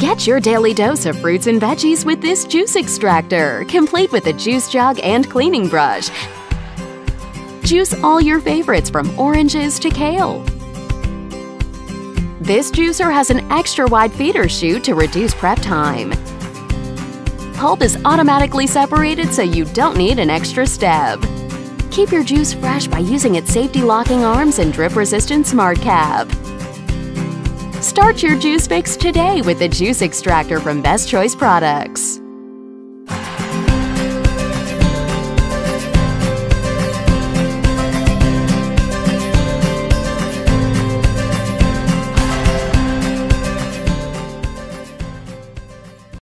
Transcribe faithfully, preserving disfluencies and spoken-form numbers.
Get your daily dose of fruits and veggies with this juice extractor, complete with a juice jug and cleaning brush. Juice all your favorites from oranges to kale. This juicer has an extra wide feeder chute to reduce prep time. Pulp is automatically separated so you don't need an extra step. Keep your juice fresh by using its safety locking arms and drip-resistant smart cap. Start your juice fix today with the juice extractor from Best Choice Products.